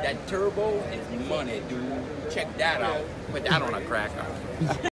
That turbo is money, dude. Check that out. Put that on a cracker.